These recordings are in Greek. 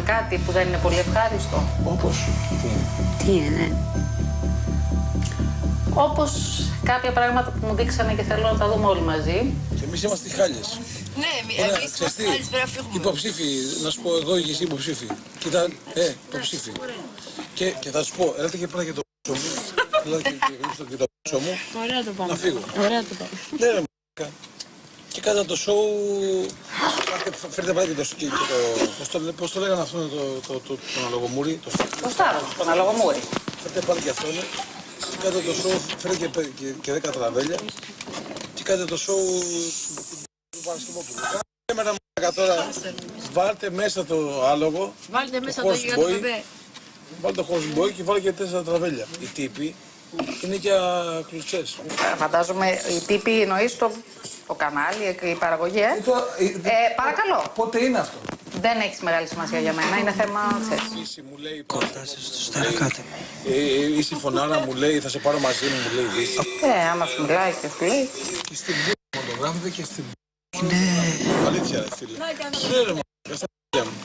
κάτι που δεν είναι πολύ ευχάριστο? Όπως? Τι είναι? Όπως κάποια πράγματα που μου δείξανε και θέλω να τα δούμε όλοι μαζί. Και εμείς είμαστε οι Χάλιες. Ναι, εμείς είμαστε Χάλιες, πρέπει να φύγουμε. Υποψήφοι, να σου πω εγώ και εσύ υποψήφοι. Κοίτα, υποψήφοι. Και θα σου πω, έλατε και πέρα και το πόσο μου. Έλατε και το πόσο μου. Ωραία το πάμε. Να φύγω. Ωραία το πάμε. Ναι, ρε μ***κα. Και κάτα το σοου. Φέρτε πάλι και το. Πώς το λέγανε αυτό τον αλογομούρι. Το Σταύρο, τον αλογομούρι. Φέρτε πάλι και αυτόν. Και κάτα το σοου, φέρτε και 10 τραβέλια. Και κάτα το σοου του Παρασκευόπουλου. Κάμερα μ***κα τώρα. Βάλτε μέσα το άλογο. Βάλτε μέσα το γιγαντοπαπέ. Βάλτε το horse boy και βάλτε και 4 τραβέλια. Οι τύποι είναι για κλουτσές. Φαντάζομαι οι τύποι εννοείς το κανάλι, η παραγωγή, παρακαλώ. Πότε είναι αυτό? Δεν έχει μεγάλη σημασία για μένα, είναι θέμα, ξέρεις. Μου λέει Κόρτασες στο Σταρακάτι. είσαι η φωνάρα, μου λέει, θα σε πάρω μαζί μου λέει Δύση. Άμα σου μιλάει και σου λέει. Και στην π***, φωτογράφεται και στην π***. Είναι... Αλήθεια ρε φίλε. Ναι ρε μ***, στα π***ια μου.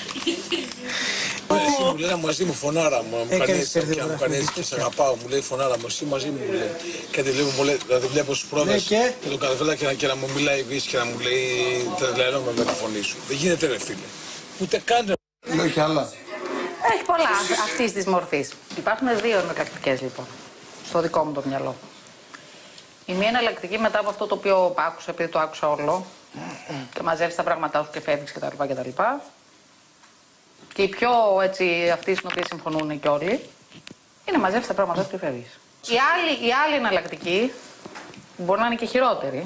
Εσύ μου λέει μαζί μου φωνάρα μου, μου κάνει έτσι και μου κάνει έτσι και σε αγαπάω, μου λέει φωνάρα μου, εσύ μαζί μου λέει. Και τη βλέπω στους πρόβες και τον Καρβέλα και να μου μιλάει Δύση και να μου λέει τρελαίνομαι με τη φωνή σου. Δεν γίνεται ρε φίλε. Ούτε καν ρε. Λέω κι άλλα. Έχει πολλά αυτής της μορφής. Υπάρχουν δύο εναλλακτικές λοιπόν, στο δικό μου το μυαλό. Η μία εναλλακτική μετά από αυτό το οποίο άκουσα, επειδή το άκουσα όλο, και μαζεύεις τα πράγματά σου και φεύγεις κτλ. Και η πιο έτσι, αυτή στην οποία συμφωνούν και όλοι, είναι μαζεύεις τα πράγματά σου και φεύγεις. Η άλλη εναλλακτική, που μπορεί να είναι και χειρότερη,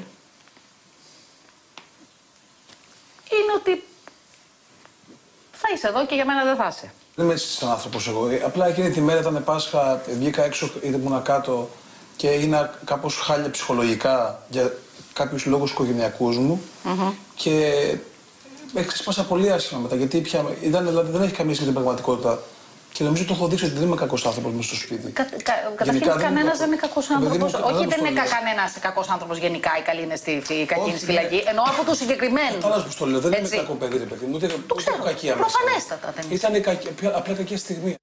είναι ότι θα είσαι εδώ και για μένα δεν θα είσαι. Δεν είμαι έτσι σαν άνθρωπος εγώ. Απλά εκείνη τη μέρα ήταν Πάσχα, βγήκα έξω, ήμουνα κάτω και έγινα κάπως χάλια ψυχολογικά για κάποιους λόγους οικογενειακούς μου και με ξέσπασα πολύ άσχημα μετά γιατί δηλαδή, δεν έχει καμία σχέση με την πραγματικότητα. Και νομίζω το έχω δείξει ότι δεν είμαι κακός άνθρωπος μέσα στο σπίτι. Καταρχήν κανένας δεν είναι κακός άνθρωπος. Όχι, δεν είναι κανένας κακός άνθρωπος γενικά. Οι καλοί είναι οι κακοί είναι στη φυλακή. Εννοώ από τους συγκεκριμένους. Κατάλαβα πως το λέω. Δεν είμαι κακό παιδί, ρε παιδί μου. Το ξέρω. Προφανέστατα δεν είναι. Ήταν απλά κακή στιγμή.